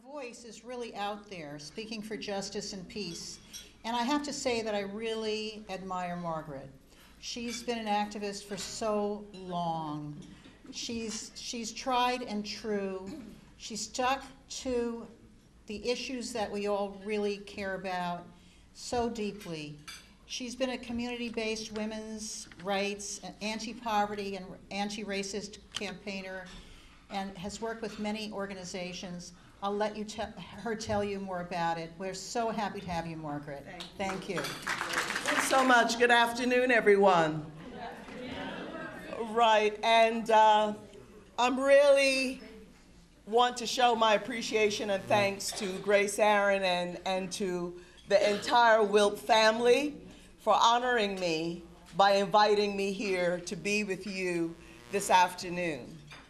voice is really out there, speaking for justice and peace. And I have to say that I really admire Margaret. She's been an activist for so long. She's tried and true. She's stuck to the issues that we all really care about so deeply. She's been a community-based women's rights, anti-poverty, and anti-racist campaigner, and has worked with many organizations. I'll let her tell you more about it. We're so happy to have you, Margaret. Thank you. Thanks so much. Good afternoon, everyone. Good afternoon. Right, and I'm really want to show my appreciation and thanks to Grace Aaron and to the entire WILPF family for honoring me by inviting me here to be with you this afternoon.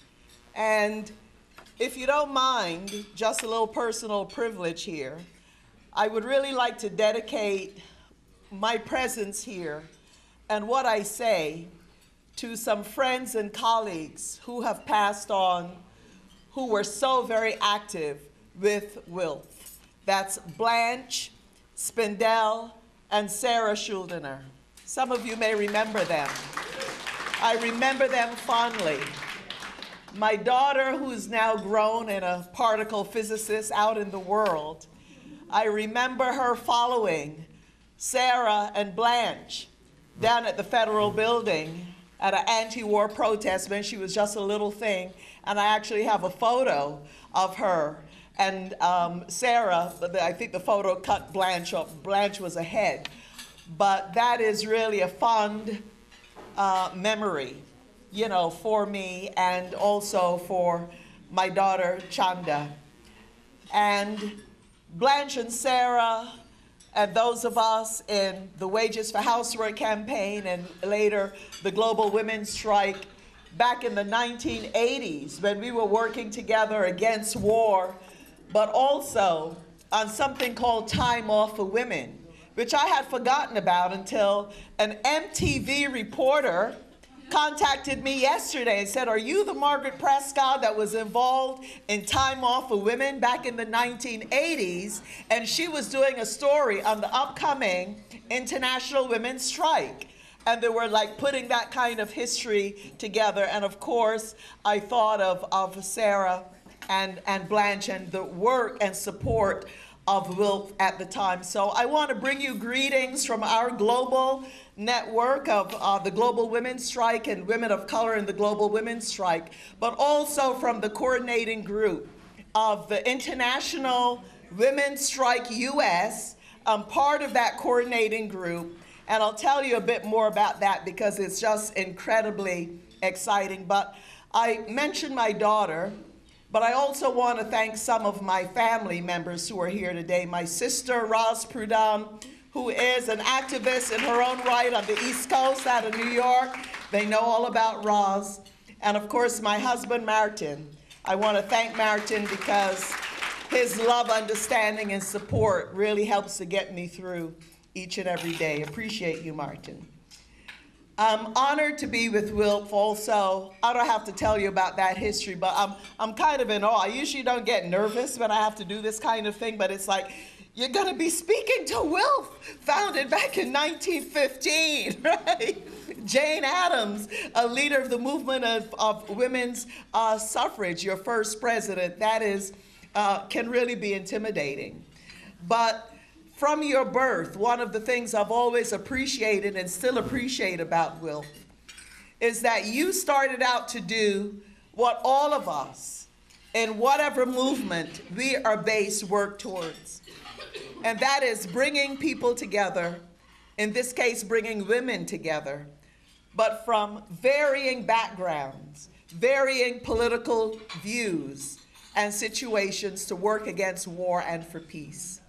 And if you don't mind, just a little personal privilege here, I would really like to dedicate my presence here and what I say to some friends and colleagues who have passed on, who were so very active with WILPF. That's Blanche, Spindell, and Sarah Schuldiner. Some of you may remember them. I remember them fondly. My daughter, who's now grown and a particle physicist out in the world, I remember her following Sarah and Blanche down at the Federal Building at an anti-war protest when she was just a little thing. And I actually have a photo of her and Sarah. I think the photo cut Blanche off. Blanche was ahead. But that is really a fond memory, you know, for me and also for my daughter, Chanda. And Blanche and Sarah and those of us in the Wages for Housework campaign and later the Global Women's Strike back in the 1980s when we were working together against war, but also on something called Time Off for Women, which I had forgotten about until an MTV reporter contacted me yesterday and said, "Are you the Margaret Prescod that was involved in Time Off for Women back in the 1980s? And she was doing a story on the upcoming International Women's Strike. And they were like putting that kind of history together. And of course, I thought of Sarah and Blanche and the work and support of WILPF at the time. So I want to bring you greetings from our global network of the Global Women's Strike and women of color in the Global Women's Strike, but also from the coordinating group of the International Women's Strike US. I'm part of that coordinating group, and I'll tell you a bit more about that because it's just incredibly exciting. But I mentioned my daughter, but I also want to thank some of my family members who are here today. My sister, Roz Prudhomme, who is an activist in her own right on the East Coast out of New York. They know all about Roz. And of course, my husband, Martin. I want to thank Martin because his love, understanding, and support really helps to get me through each and every day. Appreciate you, Martin. I'm honored to be with WILPF also. I don't have to tell you about that history, but I'm kind of in awe. I usually don't get nervous when I have to do this kind of thing, but it's like, you're gonna be speaking to WILPF, founded back in 1915, right? Jane Addams, a leader of the movement of women's suffrage, your first president. That is, can really be intimidating. But from your birth, one of the things I've always appreciated and still appreciate about WILPF is that you started out to do what all of us, in whatever movement we are based, work towards. And that is bringing people together, in this case, bringing women together, but from varying backgrounds, varying political views and situations to work against war and for peace.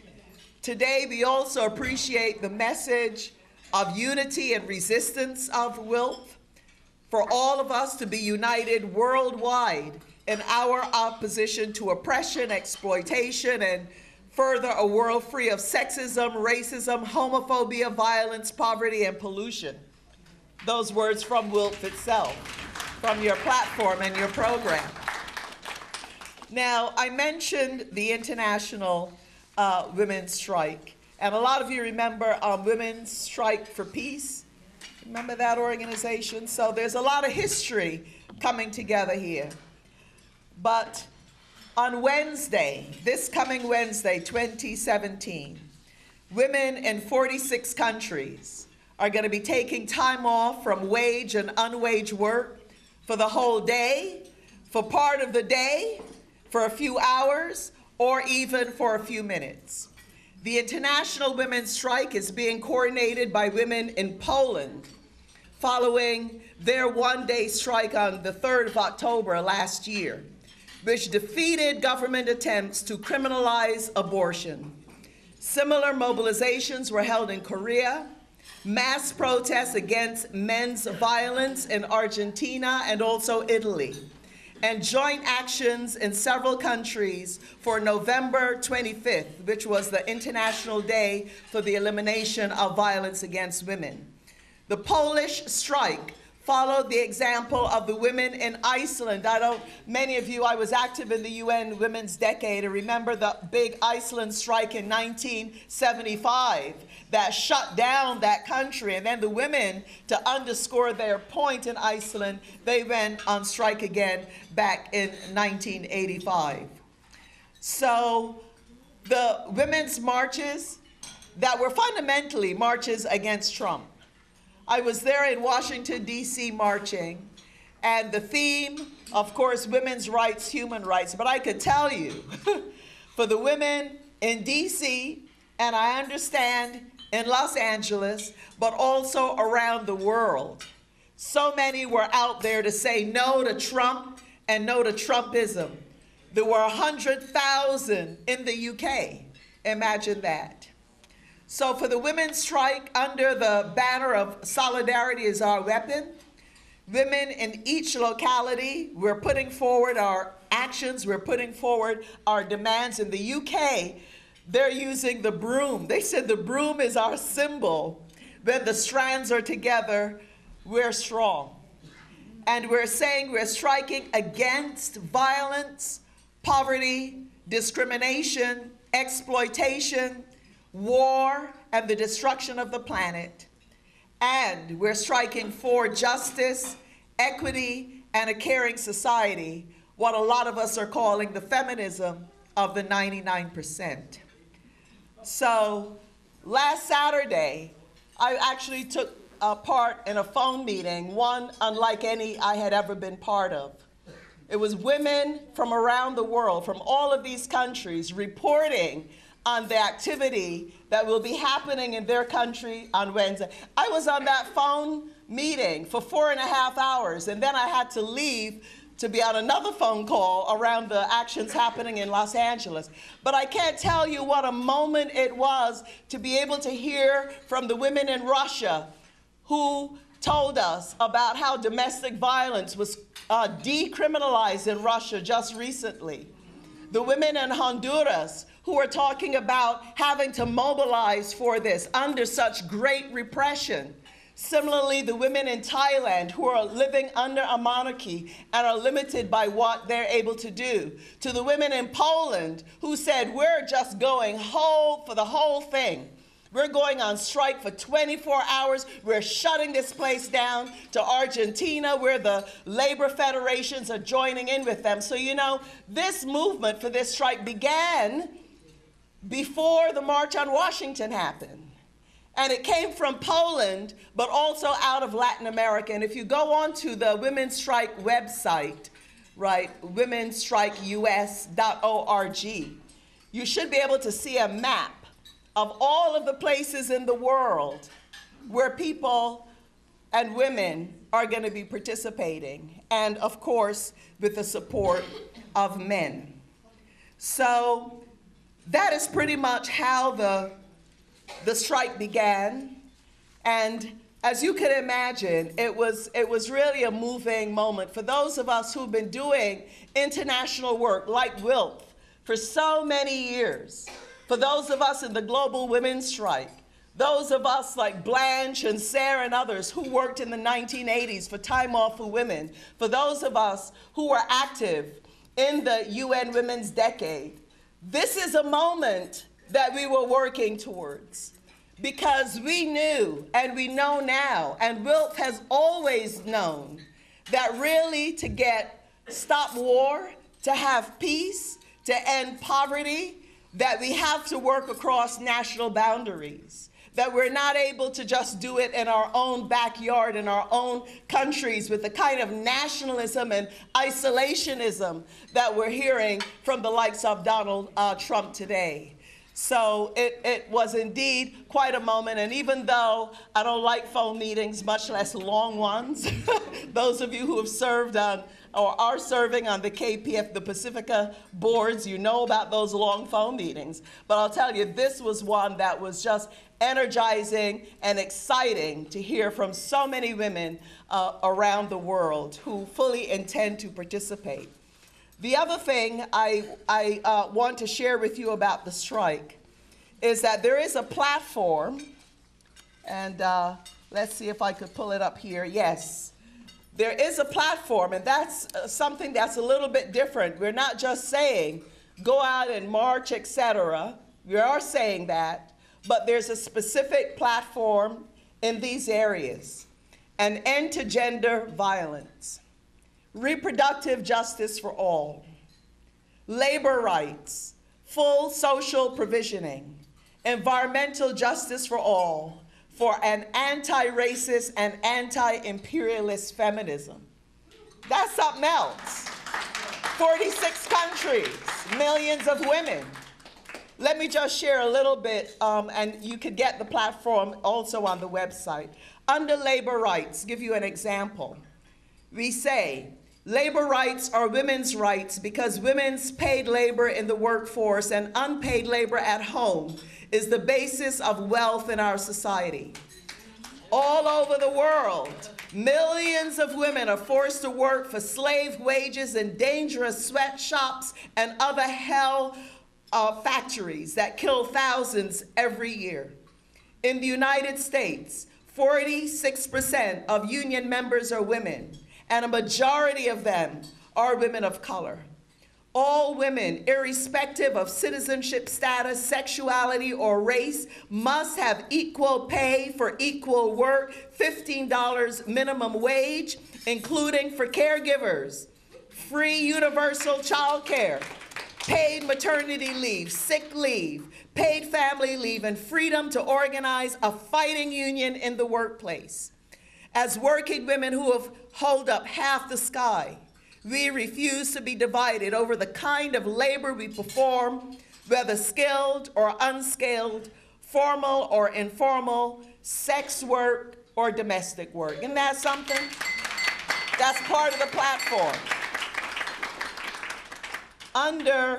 Today, we also appreciate the message of unity and resistance of WILPF, for all of us to be united worldwide in our opposition to oppression, exploitation, and further a world free of sexism, racism, homophobia, violence, poverty, and pollution. Those words from WILPF itself, from your platform and your program. Now, I mentioned the International Women's Strike, and a lot of you remember Women's Strike for Peace. Remember that organization? So there's a lot of history coming together here. But on Wednesday, this coming Wednesday, 2017, women in 46 countries are going to be taking time off from wage and unwaged work for the whole day, for part of the day, for a few hours, or even for a few minutes. The International Women's Strike is being coordinated by women in Poland following their one-day strike on the 3rd of October last year, which defeated government attempts to criminalize abortion. Similar mobilizations were held in Korea, mass protests against men's violence in Argentina and also Italy, and joint actions in several countries for November 25th, which was the International Day for the Elimination of Violence Against Women. The Polish strike followed the example of the women in Iceland. Many of you, I was active in the UN Women's Decade, and remember the big Iceland strike in 1975 that shut down that country. And then the women, to underscore their point in Iceland, they went on strike again back in 1985. So the women's marches that were fundamentally marches against Trump. I was there in Washington, D.C. marching, and the theme, of course, women's rights, human rights. But I could tell you, for the women in D.C., and I understand in Los Angeles, but also around the world, so many were out there to say no to Trump and no to Trumpism. There were 100,000 in the UK. Imagine that. So for the women's strike, under the banner of Solidarity is Our Weapon, women in each locality, we're putting forward our actions, we're putting forward our demands. In the UK, they're using the broom. They said the broom is our symbol. When the strands are together, we're strong. And we're saying we're striking against violence, poverty, discrimination, exploitation, war, and the destruction of the planet. And we're striking for justice, equity, and a caring society, what a lot of us are calling the feminism of the 99%. So last Saturday, I actually took part in a phone meeting, one unlike any I had ever been part of. It was women from around the world, from all of these countries, reporting on the activity that will be happening in their country on Wednesday. I was on that phone meeting for 4.5 hours, and then I had to leave to be on another phone call around the actions happening in Los Angeles. But I can't tell you what a moment it was to be able to hear from the women in Russia who told us about how domestic violence was decriminalized in Russia just recently. The women in Honduras who are talking about having to mobilize for this under such great repression. Similarly, the women in Thailand who are living under a monarchy and are limited by what they're able to do. To the women in Poland who said, we're just going for the whole thing. We're going on strike for 24 hours. We're shutting this place down. To Argentina, where the labor federations are joining in with them. So, you know, this movement for this strike began before the March on Washington happened. And it came from Poland, but also out of Latin America. And if you go onto the Women's Strike website, right, womenstrikeus.org, you should be able to see a map of all of the places in the world where people and women are going to be participating. And of course, with the support of men. So that is pretty much how the strike began. And as you can imagine, it was really a moving moment for those of us who've been doing international work like WILPF for so many years, for those of us in the Global Women's Strike, those of us like Blanche and Sarah and others who worked in the 1980s for time off for women, for those of us who were active in the UN Women's Decade, this is a moment that we were working towards, because we knew and we know now, and WILPF has always known, that really to stop war, to have peace, to end poverty, that we have to work across national boundaries, that we're not able to just do it in our own backyard, in our own countries, with the kind of nationalism and isolationism that we're hearing from the likes of Donald Trump today. So it was indeed quite a moment, and even though I don't like phone meetings, much less long ones, those of you who have served on or are serving on the KPF, the Pacifica boards, you know about those long phone meetings. But I'll tell you, this was one that was just energizing and exciting to hear from so many women around the world who fully intend to participate. The other thing I want to share with you about the strike is that there is a platform, and let's see if I could pull it up here. Yes, there is a platform, and that's something that's a little bit different. We're not just saying go out and march, etc. We are saying that, but there's a specific platform in these areas: an end to gender violence, reproductive justice for all, labor rights, full social provisioning, environmental justice for all, for an anti-racist and anti-imperialist feminism. That's something else. 46 countries, millions of women. Let me just share a little bit, and you could get the platform also on the website. Under labor rights, give you an example. We say, labor rights are women's rights because women's paid labor in the workforce and unpaid labor at home is the basis of wealth in our society. All over the world, millions of women are forced to work for slave wages in dangerous sweatshops and other hell factories that kill thousands every year. In the United States, 46% of union members are women, and a majority of them are women of color. All women, irrespective of citizenship status, sexuality, or race, must have equal pay for equal work, $15 minimum wage, including for caregivers, free universal child care, paid maternity leave, sick leave, paid family leave, and freedom to organize a fighting union in the workplace. As working women who have hold up half the sky, we refuse to be divided over the kind of labor we perform, whether skilled or unskilled, formal or informal, sex work or domestic work. Isn't that something? That's part of the platform. Under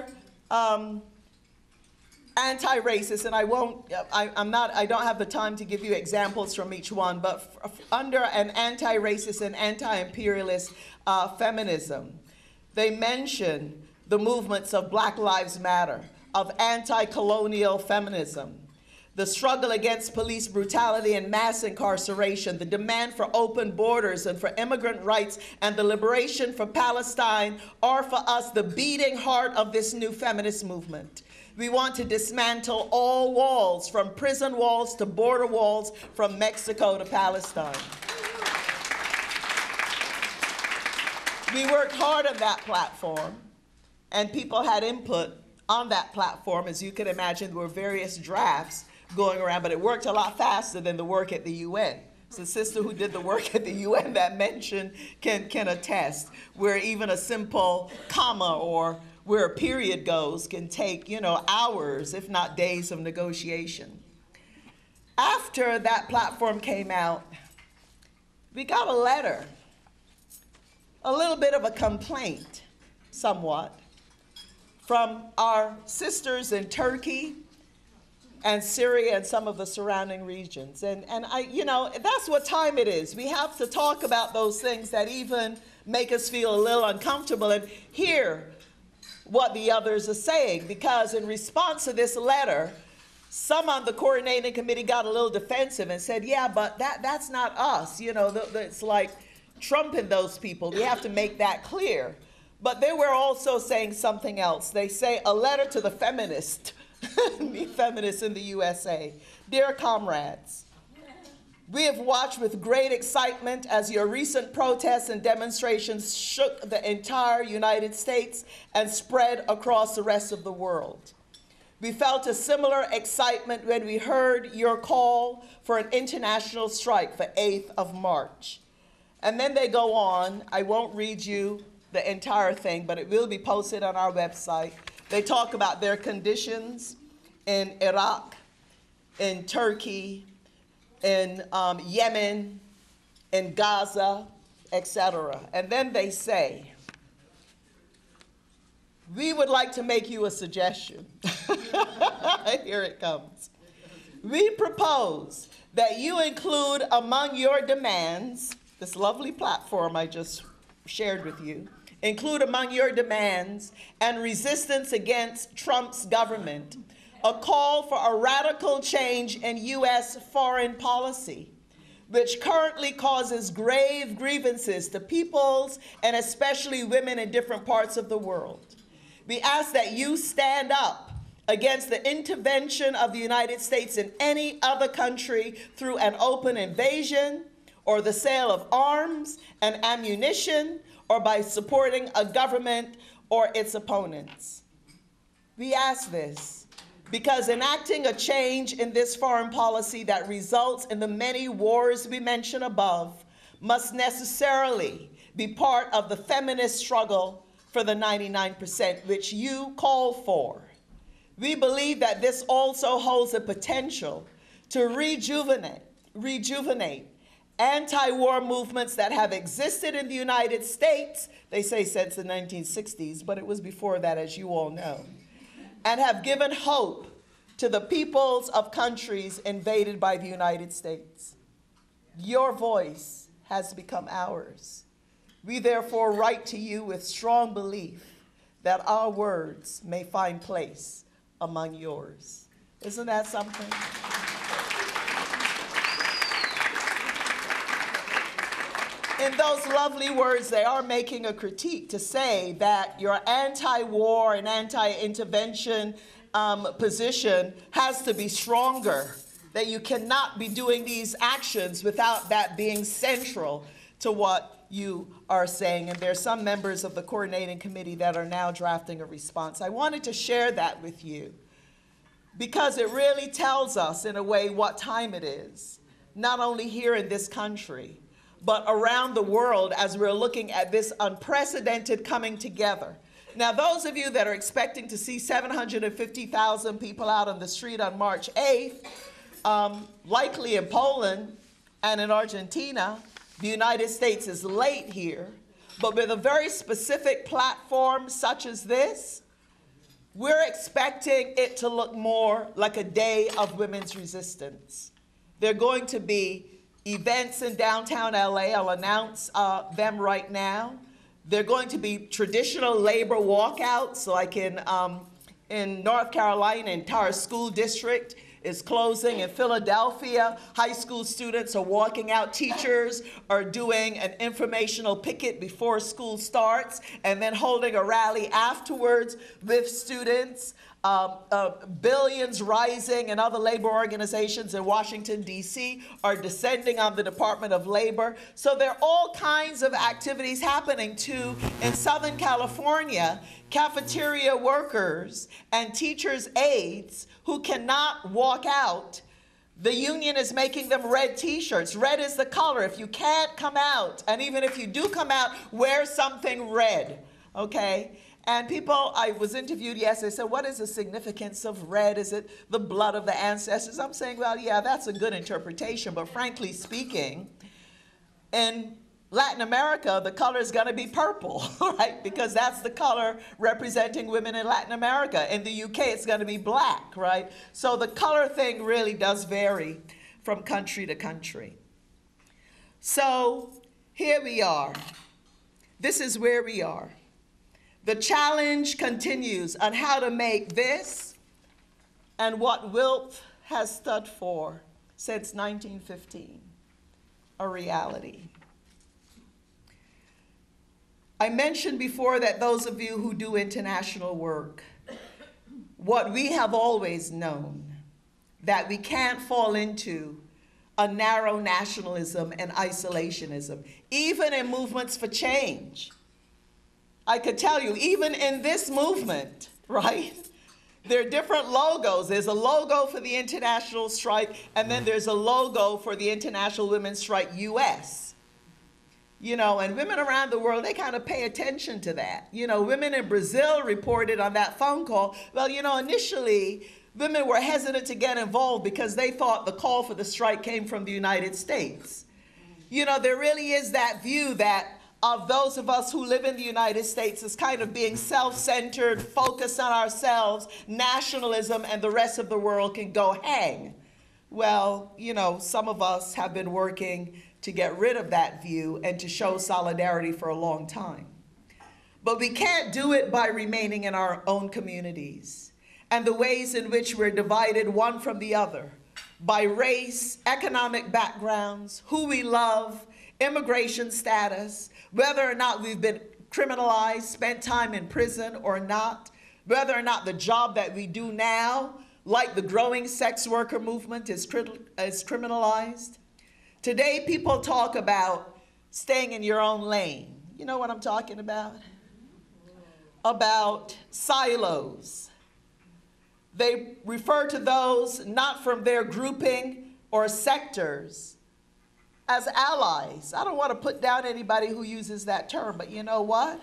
anti-racist, and I don't have the time to give you examples from each one, but under an anti-racist and anti-imperialist feminism, they mention the movements of Black Lives Matter, of anti-colonial feminism, the struggle against police brutality and mass incarceration, the demand for open borders and for immigrant rights, and the liberation for Palestine are for us the beating heart of this new feminist movement. We want to dismantle all walls, from prison walls to border walls, from Mexico to Palestine. We worked hard on that platform, and people had input on that platform. As you can imagine, there were various drafts going around, but it worked a lot faster than the work at the UN. So the sister who did the work at the UN that mentioned can attest, where even a simple comma or where a period goes can take, hours, if not days of negotiation. After that platform came out, we got a letter, a little bit of a complaint, somewhat, from our sisters in Turkey and Syria and some of the surrounding regions. And that's what time it is. We have to talk about those things that even make us feel a little uncomfortable and hear what the others are saying, because in response to this letter, some on the coordinating committee got a little defensive and said, yeah, but that's not us. It's like Trump and those people. We have to make that clear. But they were also saying something else. They say, a letter to the feminists in the USA. Dear comrades, we have watched with great excitement as your recent protests and demonstrations shook the entire United States and spread across the rest of the world. We felt a similar excitement when we heard your call for an international strike for 8th of March. And then they go on. I won't read you the entire thing, but it will be posted on our website. They talk about their conditions in Iraq, in Turkey, in Yemen, in Gaza, etc. And then they say, we would like to make you a suggestion. Here it comes. We propose that you include among your demands, this lovely platform I just shared with you, include among your demands and resistance against Trump's government, a call for a radical change in U.S. foreign policy, which currently causes grave grievances to peoples and especially women in different parts of the world. We ask that you stand up against the intervention of the United States in any other country through an open invasion or the sale of arms and ammunition or by supporting a government or its opponents. We ask this because enacting a change in this foreign policy that results in the many wars we mentioned above must necessarily be part of the feminist struggle for the 99%, which you call for. We believe that this also holds the potential to rejuvenate anti-war movements that have existed in the United States, they say since the 1960s, but it was before that, as you all know, and have given hope to the peoples of countries invaded by the United States. Your voice has become ours. We therefore write to you with strong belief that our words may find place among yours. Isn't that something? In those lovely words, they are making a critique to say that your anti-war and anti-intervention position has to be stronger, that you cannot be doing these actions without that being central to what you are saying. And there's some members of the coordinating committee that are now drafting a response. I wanted to share that with you because it really tells us in a way what time it is, not only here in this country, but around the world as we're looking at this unprecedented coming together. Now, those of you that are expecting to see 750,000 people out on the street on March 8th, likely in Poland and in Argentina, the United States is late here, but with a very specific platform such as this, we're expecting it to look more like a day of women's resistance. There are going to be events in downtown LA. I'll announce them right now. There are going to be traditional labor walkouts, like in North Carolina, entire school district is closing. In Philadelphia, high school students are walking out. Teachers are doing an informational picket before school starts and then holding a rally afterwards with students. Billions Rising and other labor organizations in Washington, D.C. are descending on the Department of Labor. So there are all kinds of activities happening too. In Southern California, cafeteria workers and teachers' aides who cannot walk out, the union is making them red t-shirts. Red is the color. If you can't come out, and even if you do come out, wear something red, okay? And people, I was interviewed yesterday, said, what is the significance of red? Is it the blood of the ancestors? I'm saying, well, yeah, that's a good interpretation, but frankly speaking, in Latin America, the color is going to be purple, right? Because that's the color representing women in Latin America. In the UK, it's going to be black, right? So the color thing really does vary from country to country. So here we are. This is where we are. The challenge continues on how to make this and what WILPF has stood for since 1915 a reality. I mentioned before that those of you who do international work, what we have always known, that we can't fall into a narrow nationalism and isolationism, even in movements for change. I could tell you, even in this movement, right? There are different logos. There's a logo for the International Strike, and then there's a logo for the International Women's Strike US. You know, and women around the world, they kind of pay attention to that. You know, women in Brazil reported on that phone call, well, you know, initially, women were hesitant to get involved because they thought the call for the strike came from the United States. You know, there really is that view that of those of us who live in the United States as kind of being self-centered, focused on ourselves, nationalism, and the rest of the world can go hang. Well, you know, some of us have been working to get rid of that view and to show solidarity for a long time. But we can't do it by remaining in our own communities and the ways in which we're divided one from the other by race, economic backgrounds, who we love, immigration status, whether or not we've been criminalized, spent time in prison or not, whether or not the job that we do now, like the growing sex worker movement, is criminalized. Today, people talk about staying in your own lane. You know what I'm talking about? About silos. They refer to those not from their grouping or sectors as allies. I don't want to put down anybody who uses that term, but you know what?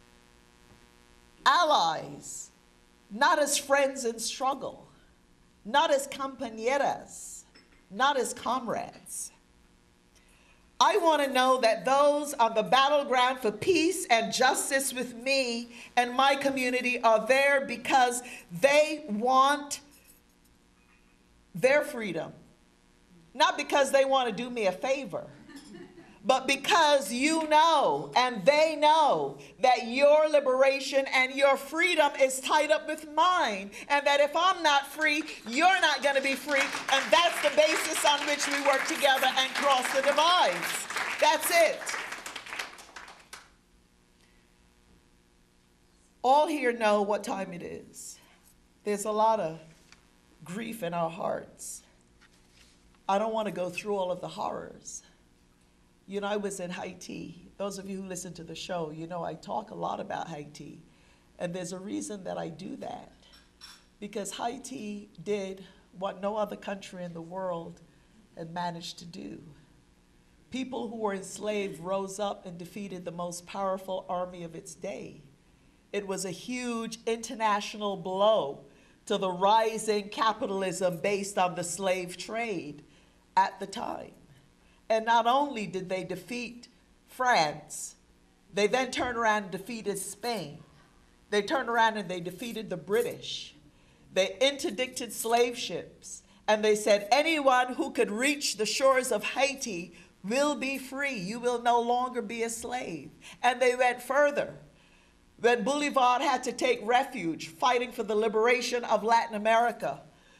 Allies, not as friends in struggle, not as compañeras, not as comrades. I want to know that those on the battleground for peace and justice with me and my community are there because they want their freedom. Not because they want to do me a favor, but because you know and they know that your liberation and your freedom is tied up with mine, and that if I'm not free, you're not going to be free, and that's the basis on which we work together and cross the divides. That's it. All here know what time it is. There's a lot of grief in our hearts. I don't want to go through all of the horrors. You know, I was in Haiti. Those of you who listen to the show, you know I talk a lot about Haiti. And there's a reason that I do that. Because Haiti did what no other country in the world had managed to do. People who were enslaved rose up and defeated the most powerful army of its day. It was a huge international blow to the rising capitalism based on the slave trade at the time. And not only did they defeat France, they then turned around and defeated Spain. They turned around and they defeated the British. They interdicted slave ships, and they said anyone who could reach the shores of Haiti will be free. You will no longer be a slave. And they went further. When Bolivar had to take refuge fighting for the liberation of Latin America,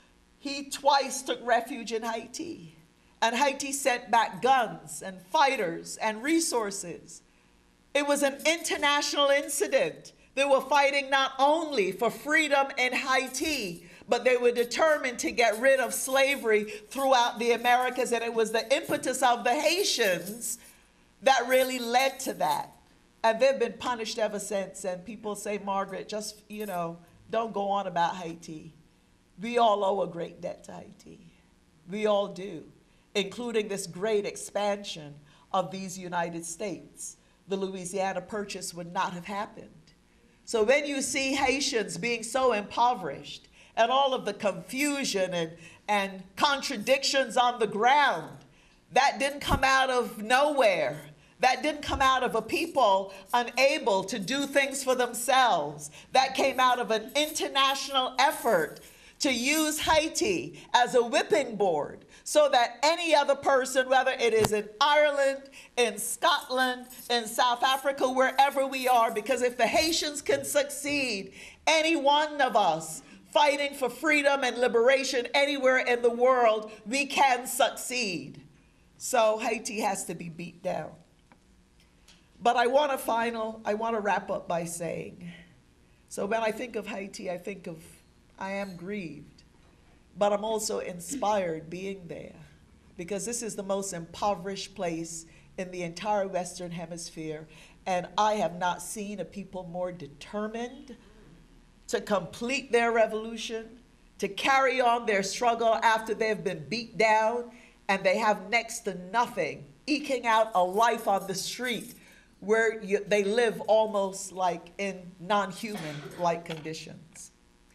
he twice took refuge in Haiti. And Haiti sent back guns and fighters and resources. It was an international incident. They were fighting not only for freedom in Haiti, but they were determined to get rid of slavery throughout the Americas. And it was the impetus of the Haitians that really led to that. And they've been punished ever since. And people say, Margaret, just, you know, don't go on about Haiti. We all owe a great debt to Haiti. We all do, including this great expansion of these United States. The Louisiana Purchase would not have happened. So when you see Haitians being so impoverished and all of the confusion and contradictions on the ground, that didn't come out of nowhere. That didn't come out of a people unable to do things for themselves. That came out of an international effort to use Haiti as a whipping board so that any other person, whether it is in Ireland, in Scotland, in South Africa, wherever we are, because if the Haitians can succeed, any one of us fighting for freedom and liberation anywhere in the world, we can succeed. So Haiti has to be beat down. But I want to wrap up by saying, so when I think of Haiti, I am grieved, but I'm also inspired being there, because this is the most impoverished place in the entire Western Hemisphere, and I have not seen a people more determined to complete their revolution, to carry on their struggle after they've been beat down and they have next to nothing, eking out a life on the street where they live almost like in non-human-like conditions.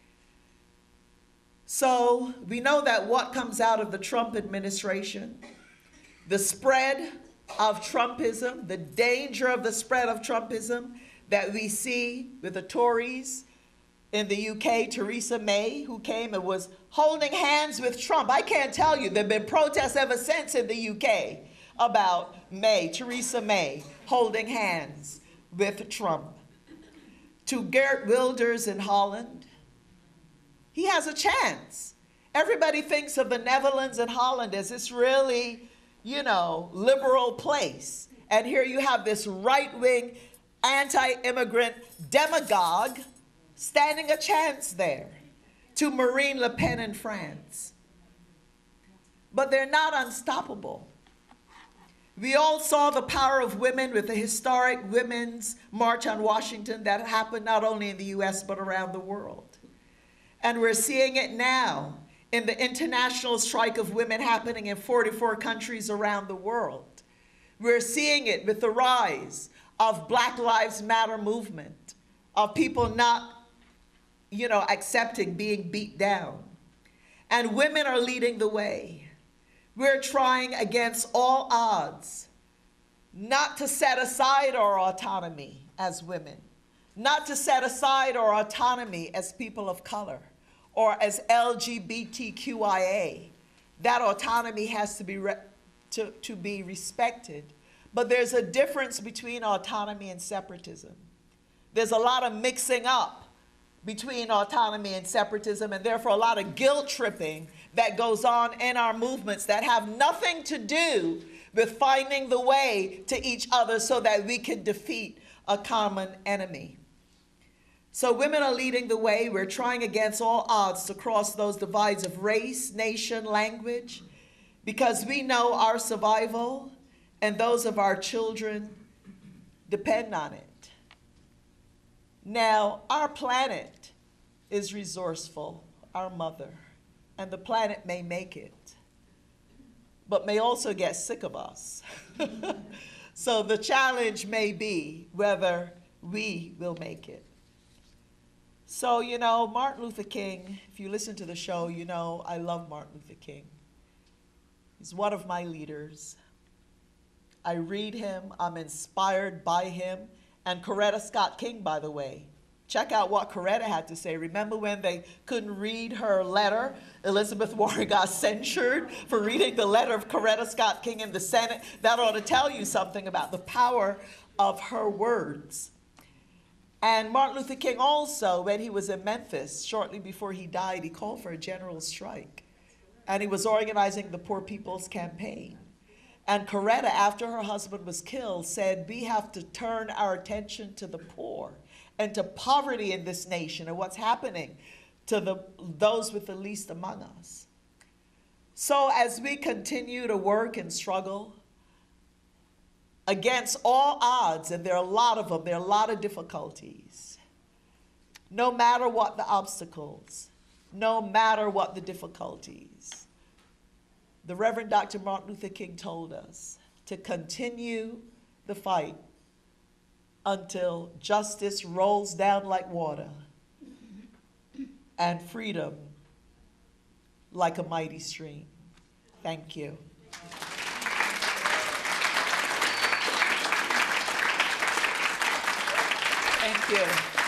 So we know that what comes out of the Trump administration, the spread of Trumpism, the danger of the spread of Trumpism that we see with the Tories in the UK, Theresa May, who came and was holding hands with Trump. I can't tell you, there have been protests ever since in the UK about Theresa May, holding hands with Trump. To Geert Wilders in Holland, he has a chance. Everybody thinks of the Netherlands and Holland as this really, liberal place. And here you have this right-wing, anti-immigrant demagogue standing a chance there. To Marine Le Pen in France. But they're not unstoppable. We all saw the power of women with the historic Women's March on Washington that happened not only in the US but around the world. And we're seeing it now in the international strike of women happening in 44 countries around the world. We're seeing it with the rise of Black Lives Matter movement, of people not, accepting being beat down. And women are leading the way. We're trying against all odds not to set aside our autonomy as women, not to set aside our autonomy as people of color or as LGBTQIA. That autonomy has to be respected. But there's a difference between autonomy and separatism. There's a lot of mixing up between autonomy and separatism, and therefore a lot of guilt tripping that goes on in our movements that have nothing to do with finding the way to each other so that we can defeat a common enemy. So women are leading the way. We're trying against all odds to cross those divides of race, nation, language, because we know our survival and those of our children depend on it. Now, our planet is resourceful, our mother, and the planet may make it, but may also get sick of us. So the challenge may be whether we will make it. So, Martin Luther King, if you listen to the show, I love Martin Luther King. He's one of my leaders. I read him, I'm inspired by him. And Coretta Scott King, by the way. Check out what Coretta had to say. Remember when they couldn't read her letter? Elizabeth Warren got censured for reading the letter of Coretta Scott King in the Senate. That ought to tell you something about the power of her words. And Martin Luther King also, when he was in Memphis, shortly before he died, he called for a general strike. And he was organizing the Poor People's Campaign. And Coretta, after her husband was killed, said, we have to turn our attention to the poor and to poverty in this nation and what's happening to those with the least among us. So as we continue to work and struggle against all odds, and there are a lot of them, there are a lot of difficulties, no matter what the obstacles, no matter what the difficulties, the Reverend Dr. Martin Luther King told us to continue the fight until justice rolls down like water and freedom like a mighty stream. Thank you. Thank you.